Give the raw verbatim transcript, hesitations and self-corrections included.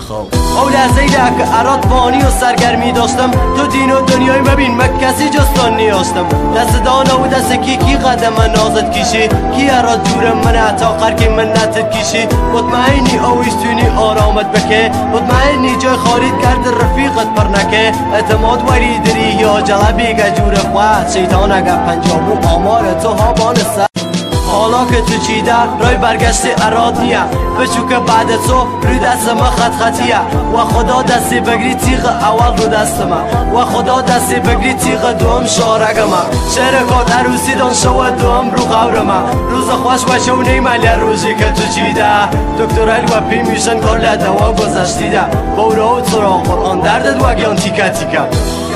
خواب. او لحظه ای که اراد فانی و سرگرمی داشتم، تو دین و دنیای مبین من کسی جستان نیاشتم. دست دانا و دست کی کی قدم من نازد کشی، کی اراد جورم من عطا قرکی من نتد کشی. مطمئنی اویستونی آرامت بکه، مطمئنی جای خارید کرد رفیقت پر نکه. اعتماد وری دری یا جلبی که جور خواه، شیطان اگر پنجابو آمار تو ها بانسد. حالا که تو چیده رای برگشتی اراد نیه، بچو که بعد تو روی دست ما خط خطیه. و خدا دستی بگری تیغ اول رو دست من، و خدا دستی بگری تیغ دوم شارگ من. شرکات عروسی دان شو دوم رو غور من. روز خوش باشه و نیمالی روزی که تو چیده. دکتر علی و پی میشن کار لدوا گذشتیده. بورا و سراغ قرآن دردت و گیان تیکه تیکه.